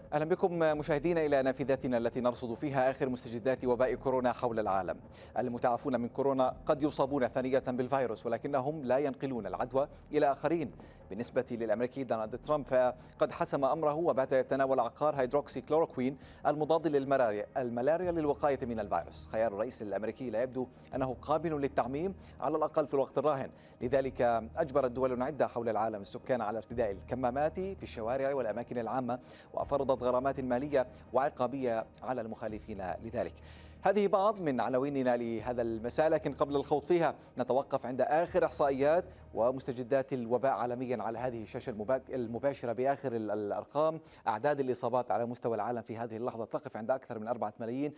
أهلا بكم مشاهدينا إلى نافذتنا التي نرصد فيها آخر مستجدات وباء كورونا حول العالم. المتعافون من كورونا قد يصابون ثانية بالفيروس ولكنهم لا ينقلون العدوى إلى آخرين. بالنسبة للأمريكي دونالد ترامب فقد حسم أمره وبات يتناول عقار هيدروكسي كلوروكوين المضاد للملاريا للوقاية من الفيروس. خيار الرئيس الأمريكي لا يبدو أنه قابل للتعميم على الأقل في الوقت الراهن، لذلك أجبرت دول عدة حول العالم السكان على ارتداء الكمامات في الشوارع والأماكن العامة، وفرضت غرامات مالية وعقابية على المخالفين لذلك. هذه بعض من عناويننا لهذا المساء، لكن قبل الخوض فيها نتوقف عند آخر إحصائيات ومستجدات الوباء عالميا على هذه الشاشة المباشرة بآخر الأرقام. أعداد الإصابات على مستوى العالم في هذه اللحظة تقف عند أكثر من 4 ملايين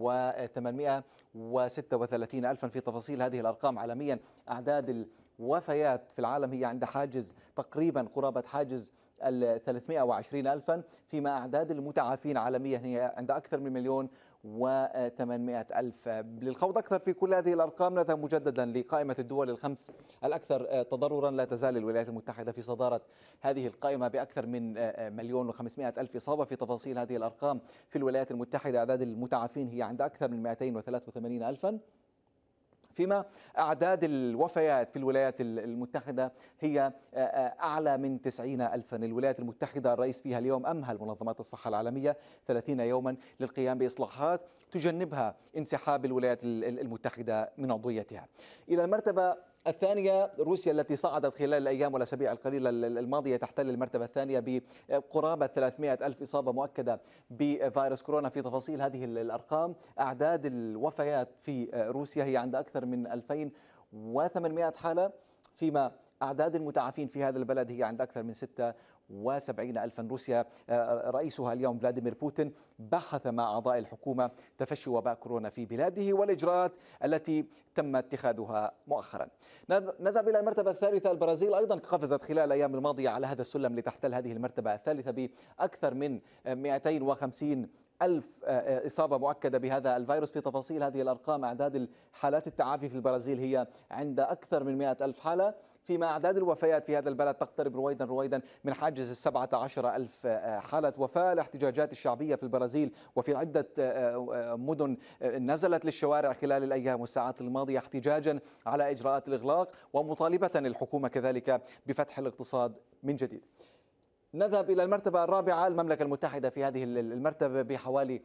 و836 ألفا. في تفاصيل هذه الأرقام عالميا، أعداد الوفيات في العالم هي عند حاجز تقريبا قرابة حاجز 320 ألفا، فيما أعداد المتعافين عالميا هي عند أكثر من 1,800,000. للخوض أكثر في كل هذه الأرقام نذهب مجددا لقائمة الدول الخمس الأكثر تضررا. لا تزال الولايات المتحدة في صدارة هذه القائمة بأكثر من 1,500,000 إصابة. في تفاصيل هذه الأرقام، في الولايات المتحدة أعداد المتعافين هي عند أكثر من 283 ألفا، فيما أعداد الوفيات في الولايات المتحدة هي أعلى من 90 ألفا. الولايات المتحدة الرئيس فيها اليوم أمهل منظمات الصحة العالمية 30 يوما للقيام بإصلاحات تجنبها انسحاب الولايات المتحدة من عضويتها. إلى المرتبة الثانية روسيا التي صعدت خلال الأيام والأسابيع القليلة الماضية، تحتل المرتبة الثانية بقرابة 300 ألف إصابة مؤكدة بفيروس كورونا. في تفاصيل هذه الأرقام، أعداد الوفيات في روسيا هي عند أكثر من 2800 حالة، فيما أعداد المتعافين في هذا البلد هي عند أكثر من 76 ألفا. روسيا رئيسها اليوم فلاديمير بوتين بحث مع أعضاء الحكومة تفشي وباء كورونا في بلاده والإجراءات التي تم اتخاذها مؤخرا. نذهب إلى المرتبة الثالثة. البرازيل أيضا قفزت خلال الأيام الماضية على هذا السلم لتحتل هذه المرتبة الثالثة بأكثر من 250 ألف إصابة مؤكدة بهذا الفيروس. في تفاصيل هذه الأرقام، أعداد حالات التعافي في البرازيل هي عند أكثر من 100 ألف حالة، فيما أعداد الوفيات في هذا البلد تقترب رويدا من حاجز 17 ألف حالة وفاة. الاحتجاجات الشعبية في البرازيل وفي عدة مدن نزلت للشوارع خلال الأيام والساعات الماضية احتجاجا على إجراءات الإغلاق ومطالبة الحكومة كذلك بفتح الاقتصاد من جديد. نذهب إلى المرتبة الرابعة. المملكة المتحدة في هذه المرتبة بحوالي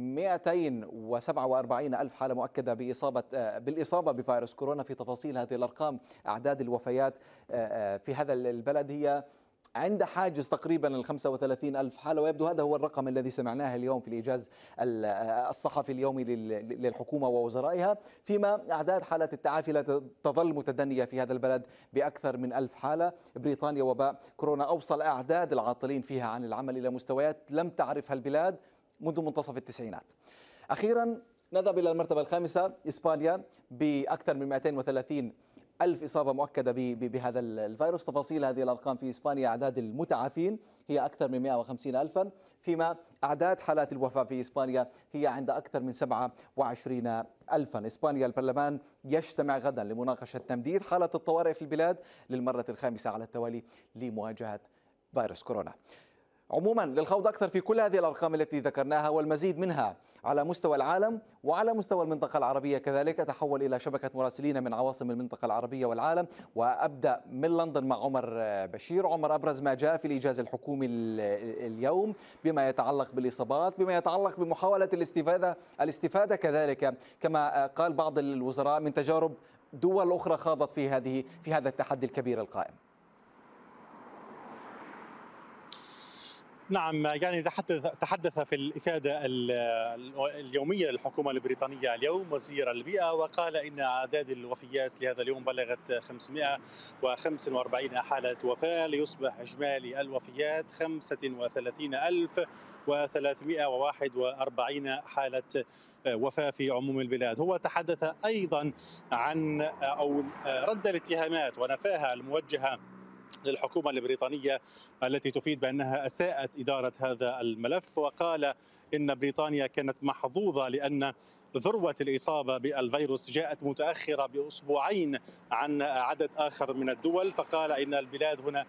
247 ألف حالة مؤكدة بالإصابة بفيروس كورونا. في تفاصيل هذه الأرقام، أعداد الوفيات في هذا البلد هي عند حاجز تقريبا 35 ألف حالة، ويبدو هذا هو الرقم الذي سمعناه اليوم في الإيجاز الصحفي اليومي للحكومة ووزرائها، فيما أعداد حالات التعافي لا تظل متدنية في هذا البلد بأكثر من 1000 حالة. بريطانيا وباء كورونا أوصل أعداد العاطلين فيها عن العمل إلى مستويات لم تعرفها البلاد منذ منتصف التسعينات. أخيرا نذهب إلى المرتبة الخامسة. إسبانيا بأكثر من 230 ألف إصابة مؤكدة بهذا الفيروس. تفاصيل هذه الأرقام، في إسبانيا أعداد المتعافين هي أكثر من 150 ألفا، فيما أعداد حالات الوفاة في إسبانيا هي عند أكثر من 27 ألفا. إسبانيا البرلمان يجتمع غدا لمناقشة تمديد حالة الطوارئ في البلاد للمرة الخامسة على التوالي لمواجهة فيروس كورونا. عموما للخوض أكثر في كل هذه الأرقام التي ذكرناها والمزيد منها على مستوى العالم وعلى مستوى المنطقة العربية كذلك، تحول إلى شبكة مراسلين من عواصم المنطقة العربية والعالم، وأبدأ من لندن مع عمر بشير. عمر، أبرز ما جاء في الإيجاز الحكومي اليوم بما يتعلق بالإصابات، بما يتعلق بمحاولة الاستفادة كذلك كما قال بعض الوزراء من تجارب دول أخرى خاضت في هذا التحدي الكبير القائم. نعم، يعني تحدث في الإفادة اليومية للحكومة البريطانية اليوم وزير البيئة، وقال إن أعداد الوفيات لهذا اليوم بلغت 545 حالة وفاة، ليصبح إجمالي الوفيات 35,341 حالة وفاة في عموم البلاد. هو تحدث أيضا عن أو رد الاتهامات ونفاها الموجهة للحكومة البريطانية التي تفيد بأنها أساءت إدارة هذا الملف، وقال إن بريطانيا كانت محظوظة لأن ذروة الإصابة بالفيروس جاءت متأخرة بأسبوعين عن عدد آخر من الدول. فقال إن البلاد هنا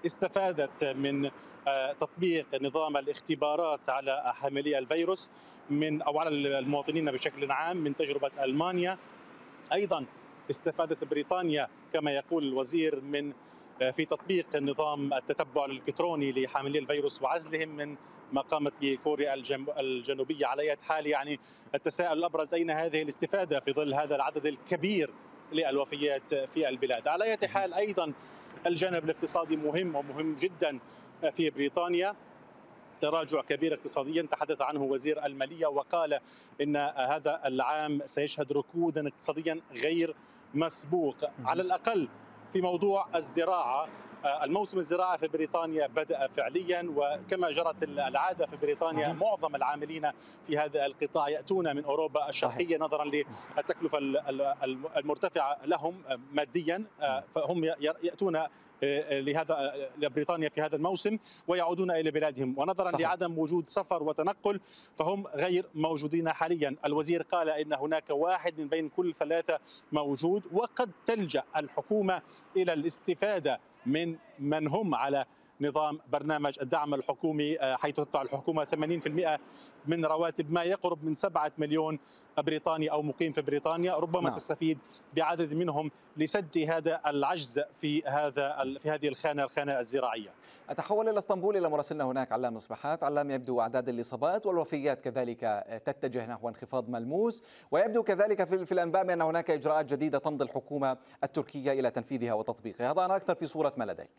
استفادت من تطبيق نظام الاختبارات على حاملي الفيروس او على المواطنين بشكل عام من تجربه المانيا. ايضا استفادت بريطانيا كما يقول الوزير من في تطبيق نظام التتبع الالكتروني لحاملي الفيروس وعزلهم من ما قامت به كوريا الجنوبيه. على اية حال يعني التساؤل الابرز اين هذه الاستفاده في ظل هذا العدد الكبير للوفيات في البلاد. على اية حال ايضا الجانب الاقتصادي مهم ومهم جدا في بريطانيا. تراجع كبير اقتصاديا تحدث عنه وزير الماليه وقال ان هذا العام سيشهد ركودا اقتصاديا غير مسبوق. على الاقل في موضوع الزراعه، الموسم الزراعي في بريطانيا بدأ فعليا، وكما جرت العادة في بريطانيا معظم العاملين في هذا القطاع يأتون من أوروبا الشرقية نظرا للتكلفة المرتفعة لهم ماديا، فهم يأتون لبريطانيا في هذا الموسم ويعودون إلى بلادهم، ونظرا لعدم وجود سفر وتنقل فهم غير موجودين حاليا. الوزير قال إن هناك واحد من بين كل ثلاثة موجود، وقد تلجأ الحكومة إلى الاستفادة من هم على نظام برنامج الدعم الحكومي، حيث تدفع الحكومة 80% من رواتب ما يقرب من 7 مليون بريطاني أو مقيم في بريطانيا. ربما تستفيد بعدد منهم لسد هذا العجز في هذه الخانة الزراعية. أتحول إلى اسطنبول إلى مراسلنا هناك علام مصباحات. علام، يبدو أعداد الإصابات والوفيات كذلك تتجه نحو انخفاض ملموس، ويبدو كذلك في الأنباء بأن هناك إجراءات جديدة تمضي الحكومة التركية إلى تنفيذها وتطبيقها. هذا أكثر في صورة ما لديك.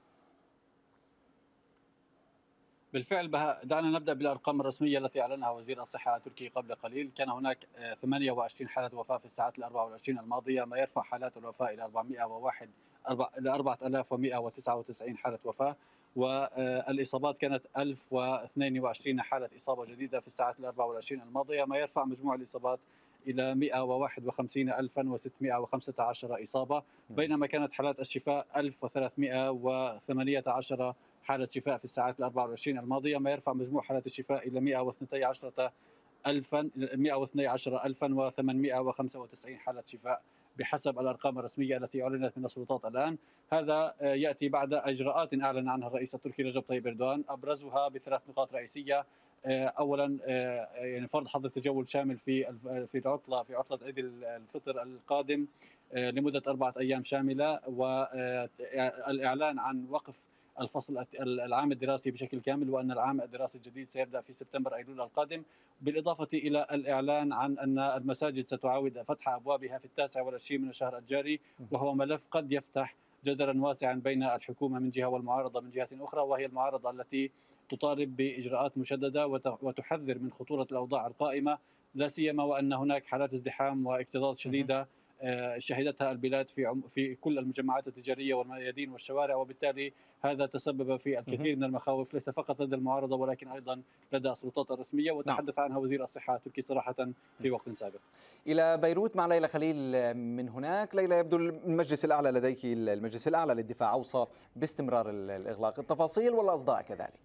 بالفعل بها، دعنا نبدأ بالأرقام الرسمية التي أعلنها وزير الصحة التركي قبل قليل. كان هناك 28 حالة وفاة في الساعات 24 الماضية، ما يرفع حالات الوفاة إلى 4199 حالة وفاة، والإصابات كانت 1022 حالة إصابة جديدة في الساعات 24 الماضية، ما يرفع مجموع الإصابات إلى 151,615 إصابة، بينما كانت حالات الشفاء 1318 حالة شفاء في الساعات 24 الماضية، ما يرفع مجموع حالات الشفاء إلى 112,895 حالة شفاء بحسب الأرقام الرسمية التي أعلنت من السلطات الآن. هذا يأتي بعد إجراءات أعلن عنها الرئيس التركي رجب طيب إردوغان، أبرزها ب3 نقاط رئيسية. اولا يعني فرض حظر تجول شامل في عطله عيد الفطر القادم لمده 4 ايام شامله، والاعلان عن وقف الفصل العام الدراسي بشكل كامل، وان العام الدراسي الجديد سيبدا في سبتمبر ايلول القادم، بالاضافه الى الاعلان عن ان المساجد ستعاود فتح ابوابها في 29 من الشهر الجاري، وهو ملف قد يفتح جدلا واسعا بين الحكومه من جهه والمعارضه من جهه اخرى، وهي المعارضه التي تطالب بإجراءات مشددة وتحذر من خطورة الأوضاع القائمة، لا سيما وأن هناك حالات ازدحام واكتظاظ شديدة شهدتها البلاد في كل المجمعات التجارية والميادين والشوارع، وبالتالي هذا تسبب في الكثير من المخاوف ليس فقط لدى المعارضة ولكن أيضا لدى السلطات الرسمية، وتحدث عنها وزير الصحة التركي صراحة في وقت سابق. إلى بيروت مع ليلى خليل من هناك. ليلى، يبدو المجلس الأعلى لديك، المجلس الأعلى للدفاع أوصى باستمرار الإغلاق، التفاصيل والأصداء كذلك؟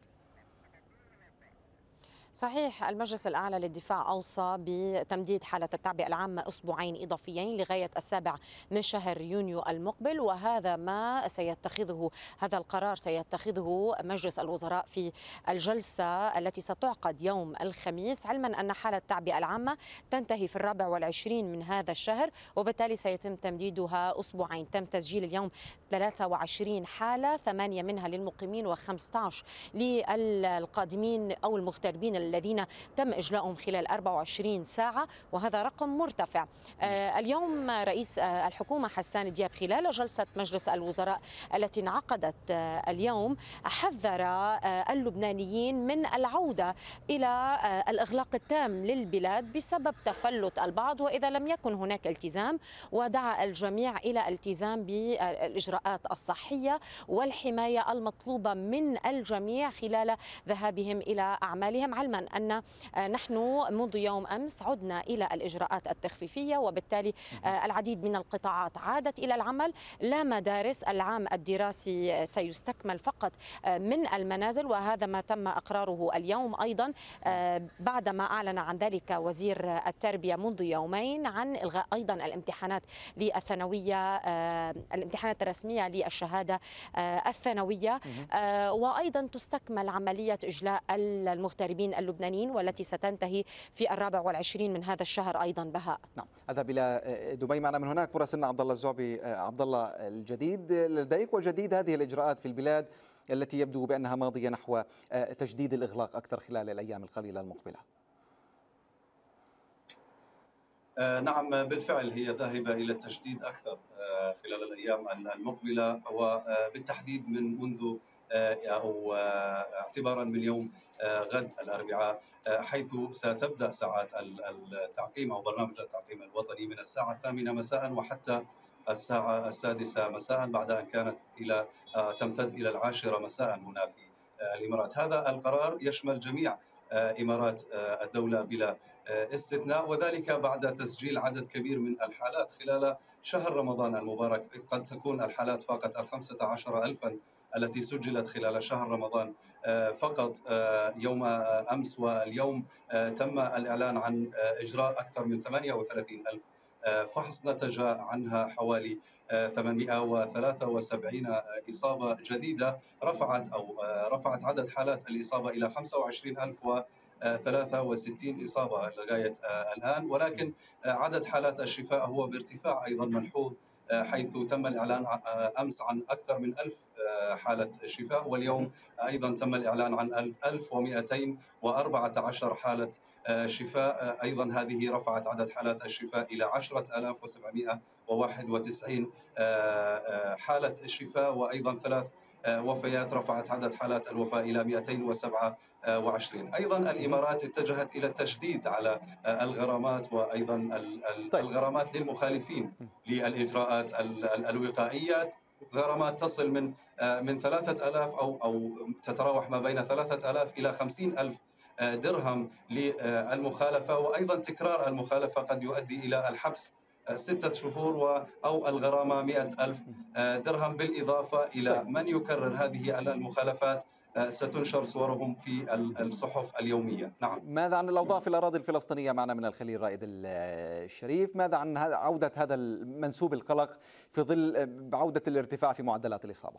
صحيح، المجلس الأعلى للدفاع أوصى بتمديد حالة التعبئة العامة أسبوعين إضافيين لغاية 7 من شهر يونيو المقبل، وهذا ما سيتخذه، هذا القرار سيتخذه مجلس الوزراء في الجلسة التي ستعقد يوم الخميس، علما أن حالة التعبئة العامة تنتهي في 24 من هذا الشهر، وبالتالي سيتم تمديدها أسبوعين. تم تسجيل اليوم 23 حالة، 8 منها للمقيمين و15 للقادمين أو المغتربين الذين تم إجلاؤهم خلال 24 ساعة، وهذا رقم مرتفع. اليوم رئيس الحكومة حسان دياب خلال جلسة مجلس الوزراء التي انعقدت اليوم حذر اللبنانيين من العودة إلى الإغلاق التام للبلاد بسبب تفلت البعض وإذا لم يكن هناك التزام، ودعا الجميع إلى الالتزام بالإجراءات الصحية والحماية المطلوبة من الجميع خلال ذهابهم إلى أعمالهم، علما علما أن نحن منذ يوم أمس عدنا إلى الإجراءات التخفيفية، وبالتالي العديد من القطاعات عادت إلى العمل. لا مدارس، العام الدراسي سيستكمل فقط من المنازل، وهذا ما تم إقراره اليوم أيضا بعدما أعلن عن ذلك وزير التربية منذ يومين عن إلغاء أيضا الامتحانات للثانوية، الامتحانات الرسمية للشهادة الثانوية، وأيضا تستكمل عملية إجلاء المغتربين اللبنانيين والتي ستنتهي في 24 من هذا الشهر أيضا. بهاء. نعم، أذهب إلى دبي. معنا من هناك مراسلنا عبد الله الزعبي. عبد الله، الجديد لديك وجديد هذه الإجراءات في البلاد التي يبدو بأنها ماضية نحو تجديد الإغلاق أكثر خلال الأيام القليلة المقبلة. نعم، بالفعل هي ذاهبة إلى التجديد أكثر خلال الأيام المقبلة، وبالتحديد منذ أو اعتبارا من يوم غد الأربعاء، حيث ستبدأ ساعات التعقيم أو برنامج التعقيم الوطني من الساعة 8 مساء وحتى الساعة 6 مساء، بعد أن كانت تمتد إلى 10 مساء هنا في الإمارات. هذا القرار يشمل جميع إمارات الدولة بلا استثناء، وذلك بعد تسجيل عدد كبير من الحالات خلال شهر رمضان المبارك. قد تكون الحالات فاقت 15,000 التي سجلت خلال شهر رمضان فقط. يوم أمس واليوم تم الإعلان عن إجراء أكثر من 38,000 فحص، نتج عنها حوالي 873 إصابة جديدة، رفعت عدد حالات الإصابة إلى 25,063 إصابة لغاية الآن. ولكن عدد حالات الشفاء هو بارتفاع أيضا ملحوظ، حيث تم الإعلان أمس عن أكثر من 1000 حالة شفاء، واليوم أيضا تم الإعلان عن 1214 حالة شفاء. أيضا هذه رفعت عدد حالات الشفاء إلى 10,791 حالة شفاء، وأيضا 3 وفيات رفعت عدد حالات الوفاة إلى 227. أيضا الإمارات اتجهت إلى التشديد على الغرامات، وأيضا الغرامات للمخالفين للإجراءات الوقائية، غرامات تصل من 3,000 أو تتراوح ما بين 3,000 إلى 50,000 درهم للمخالفة، وأيضا تكرار المخالفة قد يؤدي إلى الحبس 6 شهور أو الغرامة 100,000 درهم، بالإضافة إلى من يكرر هذه المخالفات ستنشر صورهم في الصحف اليومية. نعم. ماذا عن الأوضاع في الأراضي الفلسطينية؟ معنا من الخليل رائد الشريف. ماذا عن عودة هذا المنسوب القلق في ظل عودة الارتفاع في معدلات الإصابة؟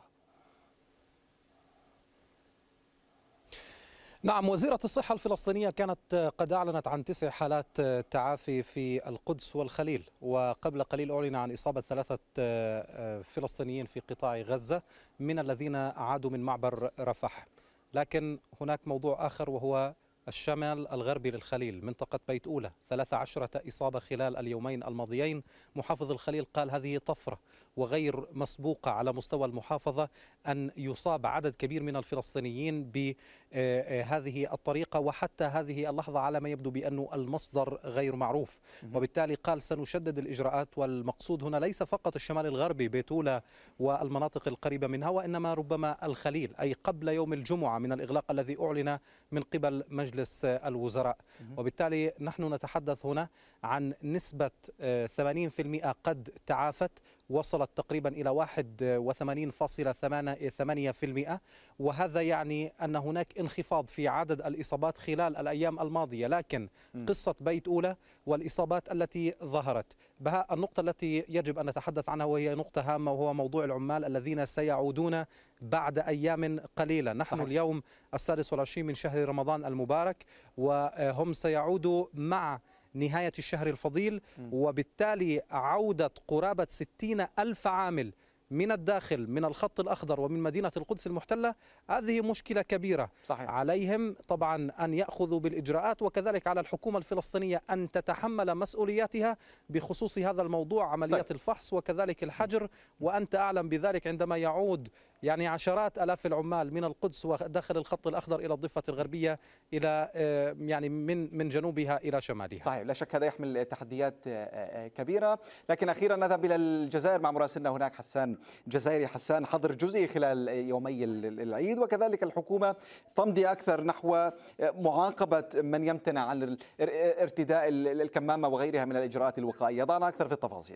نعم، وزيرة الصحة الفلسطينية كانت قد أعلنت عن 9 حالات تعافي في القدس والخليل، وقبل قليل أعلن عن إصابة 3 فلسطينيين في قطاع غزة من الذين عادوا من معبر رفح. لكن هناك موضوع آخر، وهو الشمال الغربي للخليل، منطقة بيت أولى، 13 إصابة خلال اليومين الماضيين. محافظ الخليل قال هذه طفرة وغير مسبوقة على مستوى المحافظة أن يصاب عدد كبير من الفلسطينيين بهذه الطريقة، وحتى هذه اللحظة على ما يبدو بأنه المصدر غير معروف. وبالتالي قال سنشدد الإجراءات، والمقصود هنا ليس فقط الشمال الغربي بيت أولى والمناطق القريبة منها، وإنما ربما الخليل، أي قبل يوم الجمعة من الإغلاق الذي أعلن من قبل مجلس الوزراء. وبالتالي نحن نتحدث هنا عن نسبة 80% قد تعافت، وصلت تقريبا إلى 81.8%، وهذا يعني أن هناك انخفاض في عدد الإصابات خلال الأيام الماضية. لكن قصة بيت أولى والإصابات التي ظهرت بها، النقطة التي يجب أن نتحدث عنها وهي نقطة هامة، وهو موضوع العمال الذين سيعودون بعد أيام قليلة. نحن صحيح. اليوم 26 من شهر رمضان المبارك، وهم سيعودوا مع نهاية الشهر الفضيل، وبالتالي عودة قرابة 60,000 عامل من الداخل، من الخط الأخضر ومن مدينة القدس المحتلة، هذه مشكلة كبيرة. صحيح. عليهم طبعا أن يأخذوا بالإجراءات، وكذلك على الحكومة الفلسطينية أن تتحمل مسؤولياتها بخصوص هذا الموضوع، عمليات الفحص وكذلك الحجر. وأنت أعلم بذلك، عندما يعود يعني عشرات آلاف العمال من القدس وداخل الخط الأخضر إلى الضفة الغربية، إلى يعني من جنوبها إلى شمالها. صحيح، لا شك هذا يحمل تحديات كبيرة. لكن أخيرا نذهب إلى الجزائر مع مراسلنا هناك حسان جزائري. حسان، حظر جزئي خلال يومي العيد، وكذلك الحكومة تمضي أكثر نحو معاقبة من يمتنع عن ارتداء الكمامة وغيرها من الإجراءات الوقائية. ضعنا أكثر في التفاصيل.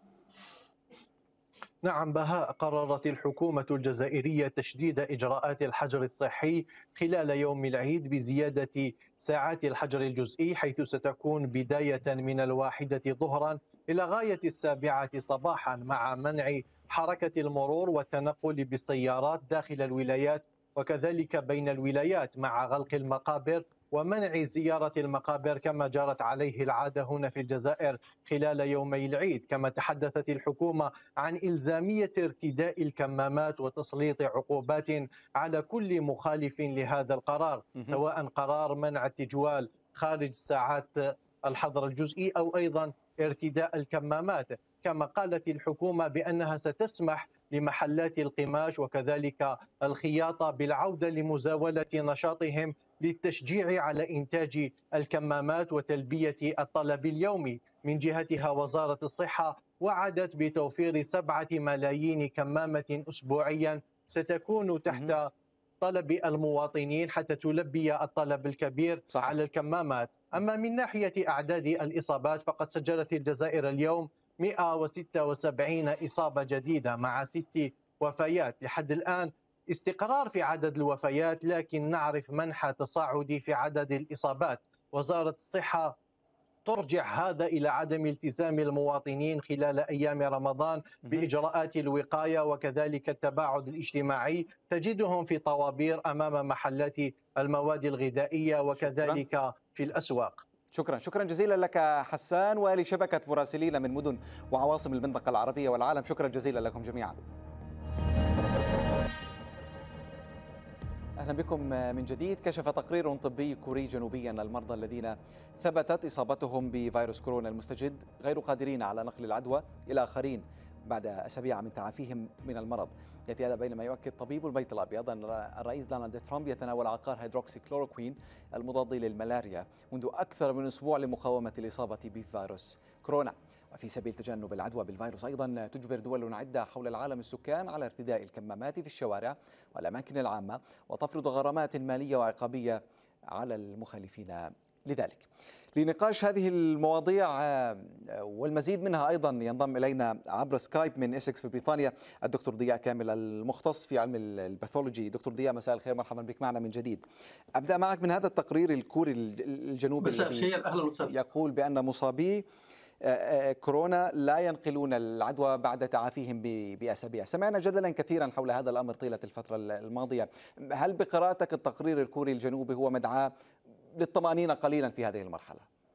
نعم بهاء، قررت الحكومة الجزائرية تشديد إجراءات الحجر الصحي خلال يوم العيد بزيادة ساعات الحجر الجزئي، حيث ستكون بداية من 1 ظهرا إلى غاية 7 صباحا، مع منع حركة المرور والتنقل بالسيارات داخل الولايات وكذلك بين الولايات، مع غلق المقابر ومنع زيارة المقابر كما جرت عليه العادة هنا في الجزائر خلال يومي العيد. كما تحدثت الحكومة عن إلزامية ارتداء الكمامات وتسليط عقوبات على كل مخالف لهذا القرار، سواء قرار منع التجوال خارج ساعات الحظر الجزئي أو أيضا ارتداء الكمامات. كما قالت الحكومة بأنها ستسمح لمحلات القماش وكذلك الخياطة بالعودة لمزاولة نشاطهم للتشجيع على إنتاج الكمامات وتلبية الطلب اليومي. من جهتها وزارة الصحة وعدت بتوفير 7 ملايين كمامة أسبوعيا ستكون تحت طلب المواطنين حتى تلبي الطلب الكبير على الكمامات. أما من ناحية أعداد الإصابات فقد سجلت الجزائر اليوم 176 إصابة جديدة مع 6 وفيات. لحد الآن استقرار في عدد الوفيات، لكن نعرف منحى تصاعدي في عدد الإصابات. وزارة الصحة ترجع هذا إلى عدم التزام المواطنين خلال أيام رمضان بإجراءات الوقاية وكذلك التباعد الاجتماعي. تجدهم في طوابير أمام محلات المواد الغذائية وكذلك في الأسواق. شكرا جزيلا لك حسان، ولشبكة مراسلين من مدن وعواصم المنطقة العربية والعالم. شكرا جزيلا لكم جميعا. أهلا بكم من جديد. كشف تقرير طبي كوري جنوبي أن المرضى الذين ثبتت إصابتهم بفيروس كورونا المستجد غير قادرين على نقل العدوى إلى آخرين بعد أسابيع من تعافيهم من المرض. يأتي هذا بينما يؤكد طبيب البيت الأبيض أن الرئيس دونالد ترامب يتناول عقار هيدروكسي كلوروكوين المضاد للملاريا منذ أكثر من أسبوع لمقاومة الإصابة بفيروس كورونا. وفي سبيل تجنب العدوى بالفيروس أيضا تجبر دول عدة حول العالم السكان على ارتداء الكمامات في الشوارع والأماكن العامة، وتفرض غرامات مالية وعقابية على المخالفين لذلك. لنقاش هذه المواضيع والمزيد منها أيضا ينضم إلينا عبر سكايب من إسكس في بريطانيا الدكتور ضياء كامل المختص في علم الباثولوجي. دكتور ضياء، مساء الخير، مرحبا بك معنا من جديد. أبدأ معك من هذا التقرير الكوري الجنوبي. مساء الخير، أهلا وسهلا. يقول بأن مصابي كورونا لا ينقلون العدوى بعد تعافيهم بأسابيع. سمعنا جدلا كثيرا حول هذا الأمر طيلة الفترة الماضية. هل بقراءتك التقرير الكوري الجنوبي هو مدعاة للطمأنينة قليلا في هذه المرحلة؟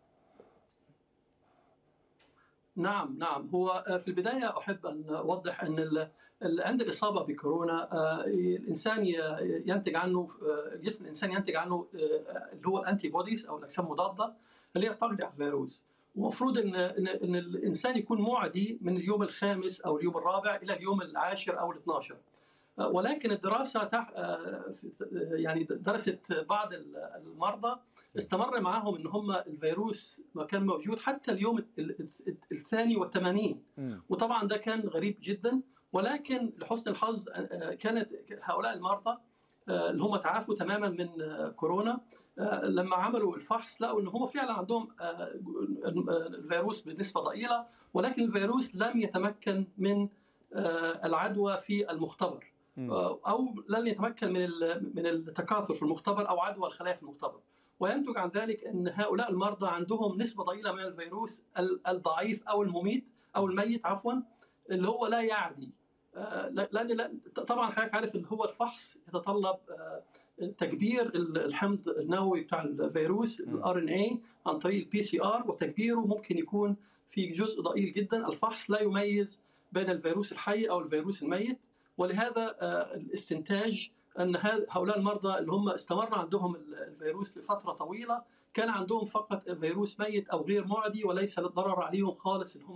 نعم، هو في البداية أحب أن أوضح أن عند الإصابة بكورونا الإنسان ينتج عنه، جسم الإنسان ينتج عنه اللي هو الأنتي بوديز أو الأجسام المضادة اللي هي بتقضي على الفيروس. ومفروض أن الإنسان يكون معدي من اليوم الخامس أو اليوم الرابع إلى اليوم العاشر أو ال12. ولكن الدراسة يعني درست بعض المرضى استمر معهم ان هم الفيروس ما كان موجود حتى اليوم الثاني والثمانين، وطبعا ده كان غريب جدا. ولكن لحسن الحظ كانت هؤلاء المرضى اللي هم تعافوا تماما من كورونا لما عملوا الفحص لقوا ان هم فعلا عندهم الفيروس بنسبه ضئيله، ولكن الفيروس لم يتمكن من العدوى في المختبر او لن يتمكن من التكاثر في المختبر او عدوى الخلايا في المختبر. وينتج عن ذلك ان هؤلاء المرضى عندهم نسبه ضئيله من الفيروس الضعيف او المميت او الميت عفوا، اللي هو لا يعدي. لان طبعا حضرتك عارف اللي هو الفحص يتطلب تكبير الحمض النووي بتاع الفيروس الار ان اي عن طريق البي سي ار، وتكبيره ممكن يكون في جزء ضئيل جدا. الفحص لا يميز بين الفيروس الحي او الفيروس الميت، ولهذا الاستنتاج ان هؤلاء المرضى اللي هم استمر عندهم الفيروس لفتره طويله كان عندهم فقط فيروس ميت او غير معدي، وليس للضرر عليهم خالص ان هم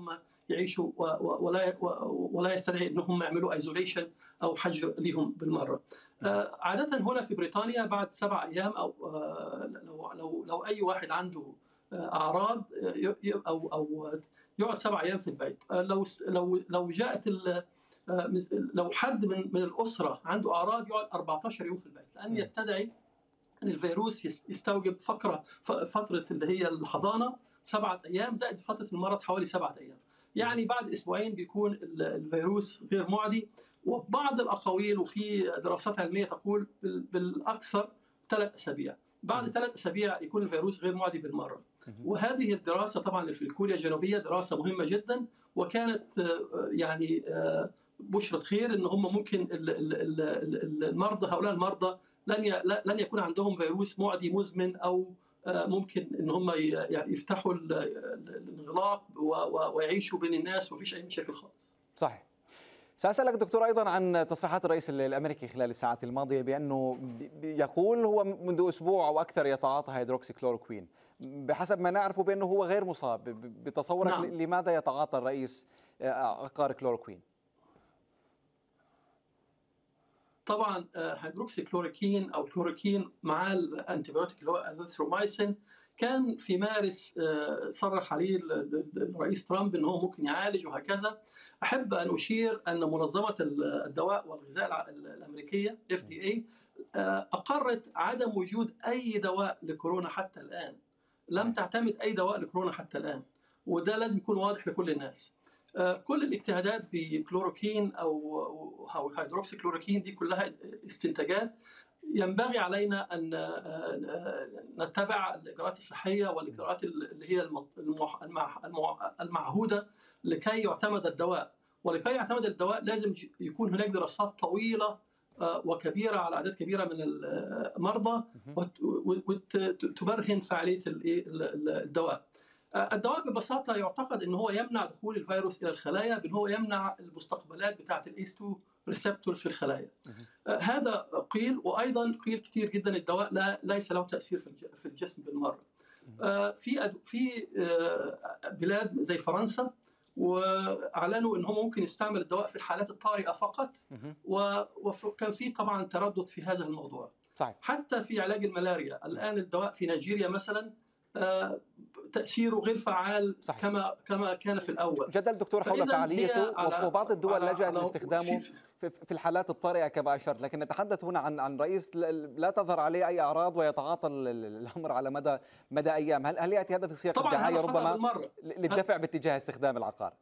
يعيشوا ولا يستدعي انهم يعملوا ايزوليشن او حجر لهم بالمره. عاده هنا في بريطانيا بعد 7 ايام او لو اي واحد عنده اعراض او يقعد 7 ايام في البيت. لو جاءت لو حد من الاسره عنده اعراض يقعد 14 يوم في البيت، لان يستدعي ان الفيروس يستوجب فتره اللي هي الحضانه 7 ايام زائد فتره المرض حوالي 7 ايام. يعني بعد اسبوعين بيكون الفيروس غير معدي. وبعض الاقاويل وفي دراسات علميه تقول بالاكثر 3 اسابيع، بعد 3 اسابيع يكون الفيروس غير معدي بالمره. وهذه الدراسه طبعا في كوريا الجنوبيه دراسه مهمه جدا، وكانت يعني بشرة خير ان هم ممكن المرضى هؤلاء المرضى لن يكون عندهم فيروس معدي مزمن، او ممكن ان هم يفتحوا الانغلاق ويعيشوا بين الناس ومفيش اي مشاكل خالص. صحيح. سأسألك دكتور أيضا عن تصريحات الرئيس الأمريكي خلال الساعات الماضية بأنه يقول هو منذ أسبوع أو أكثر يتعاطى هيدروكسيكلوروكوين، بحسب ما نعرفه بأنه هو غير مصاب. بتصورك نعم. لماذا يتعاطى الرئيس عقار كلوروكوين؟ طبعا هيدروكسيكلوروكين او كلوروكين مع الانتيبيوتيك اللي هو اذيثرومايسين كان في مارس صرح عليه الرئيس ترامب ان هو ممكن يعالج وهكذا. احب ان اشير ان منظمه الدواء والغذاء الامريكيه FDA اقرت عدم وجود اي دواء لكورونا حتى الان. لم تعتمد اي دواء لكورونا حتى الان، وده لازم يكون واضح لكل الناس. كل الاجتهادات بكلوروكين او هيدروكسيكلوروكين دي كلها استنتاجات. ينبغي علينا ان نتبع الاجراءات الصحيه والاجراءات اللي هي المعهوده لكي يعتمد الدواء. ولكي يعتمد الدواء لازم يكون هناك دراسات طويله وكبيره على اعداد كبيره من المرضى وتبرهن فعاليه الدواء. الدواء ببساطه يعتقد ان هو يمنع دخول الفيروس الى الخلايا، بان هو يمنع المستقبلات بتاعه الايس 2 ريسبتورز في الخلايا. هذا قيل، وايضا قيل كثير جدا الدواء ليس له تاثير في الجسم بالمره. في بلاد زي فرنسا واعلنوا ان هم ممكن يستعمل الدواء في الحالات الطارئه فقط، وكان في طبعا تردد في هذا الموضوع. صحيح. حتى في علاج الملاريا الان الدواء في نيجيريا مثلا تأثيره غير فعال. صحيح. كما كان في الأول. جدل دكتور حول فعاليته، وبعض الدول لجأت لاستخدامه في الحالات الطارئة كما أشرت، لكن نتحدث هنا عن رئيس لا تظهر عليه أي أعراض ويتعاطى الأمر على مدى أيام. هل يأتي هذا في سياق الدعاية ربما للدفع باتجاه استخدام العقار؟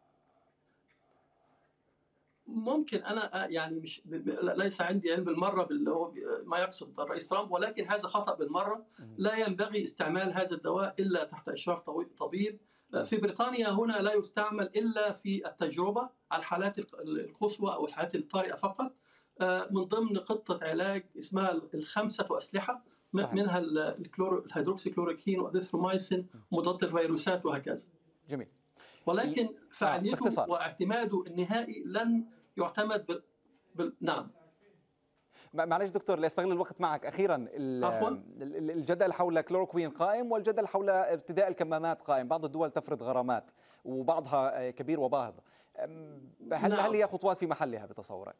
ممكن انا يعني مش ليس عندي علم بالمره باللي هو ما يقصد الرئيس ترامب، ولكن هذا خطأ بالمره. لا ينبغي استعمال هذا الدواء الا تحت اشراف طبيب. في بريطانيا هنا لا يستعمل الا في التجربه على الحالات القصوى او الحالات الطارئه فقط، من ضمن خطه علاج اسمها ال5 أسلحة، منها الهيدروكسيكلوروكين واذيثرومايسين مضاد الفيروسات وهكذا. جميل. ولكن فعاليته واعتماده النهائي لن يعتمد نعم. معلش دكتور لاستغل الوقت معك اخيرا، الجدل حول كلوروكوين قائم والجدل حول ارتداء الكمامات قائم. بعض الدول تفرض غرامات وبعضها كبير وباهظ. هل هي خطوات في محلها بتصورك؟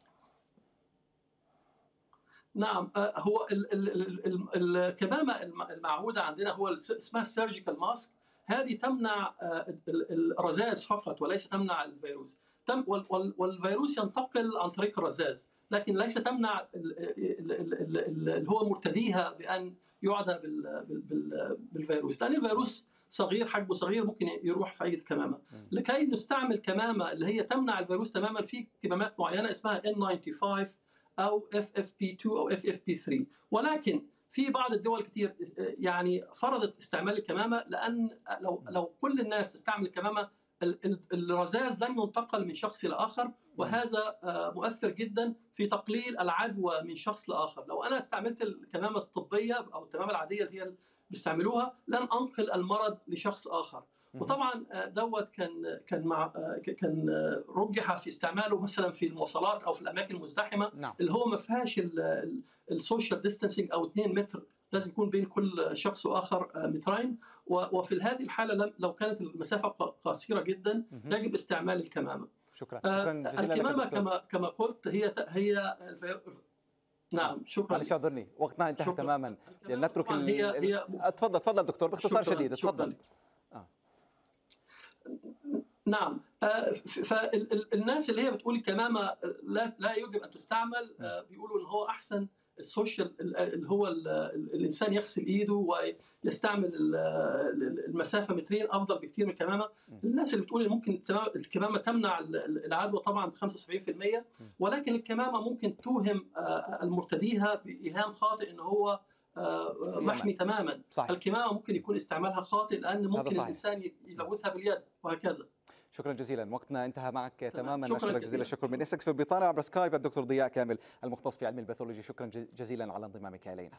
نعم. هو الكمامه المعهوده عندنا هو اسمها السيرجيكال ماسك. هذه تمنع الرذاذ فقط وليس تمنع الفيروس. والفيروس ينتقل عن طريق الرذاذ، لكن ليس تمنع اللي هو مرتديها بأن يعدى بالفيروس، لأن الفيروس صغير، حجمه صغير، ممكن يروح في أي كمامة. لكي نستعمل كمامة اللي هي تمنع الفيروس تماما، في كمامات معينة اسمها N95 أو FFP2 أو FFP3. ولكن في بعض الدول كتير يعني فرضت استعمال الكمامة، لأن لو كل الناس استعمل الكمامة الرذاذ لن ينتقل من شخص لآخر، وهذا مؤثر جدا في تقليل العدوى من شخص لآخر. لو أنا استعملت الكمامة الطبية أو الكمامة العادية اللي هي بيستعملوها لن أنقل المرض لشخص آخر. وطبعا دوت كان رجح في استعماله مثلا في المواصلات أو في الأماكن المزدحمة. نعم. اللي هو ما فيهاش السوشيال ديستانسينج أو 2 متر لازم يكون بين كل شخص واخر مترين، وفي هذه الحاله لو كانت المسافه قصيره جدا يجب استعمال الكمامه. شكرا جزيلا. الكمامه كما قلت هي نعم شكرا. معلش اعذرني، وقتنا انتهى تماما. نترك هي تفضل دكتور باختصار شديد، تفضل. نعم. فالناس اللي هي بتقول الكمامه لا يجب ان تستعمل، بيقولوا ان هو احسن السوشيال اللي هو الانسان يغسل ايده ويستعمل المسافه مترين افضل بكثير من الكمامه. الناس اللي بتقول ان ممكن الكمامه تمنع العدوى طبعا ب 75%، ولكن الكمامه ممكن توهم المرتديها بايهام خاطئ ان هو محمي تماما. صحيح. الكمامه ممكن يكون استعمالها خاطئ لان ممكن الانسان يلوثها باليد وهكذا. شكرا جزيلا، وقتنا انتهى معك تماما. نشكرك جزيل الشكر من اسكس في بريطانيا عبر سكايب الدكتور ضياء كامل المختص في علم الباثولوجي. شكرا جزيلا على انضمامك الينا.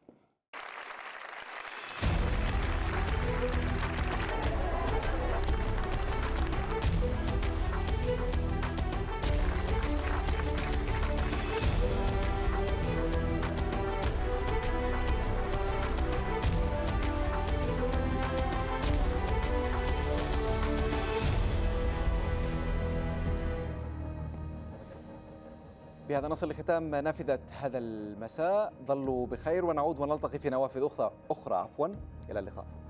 بهذا نصل لختام نافذة هذا المساء. ظلوا بخير ونعود ونلتقي في نوافذ أخرى. إلى اللقاء.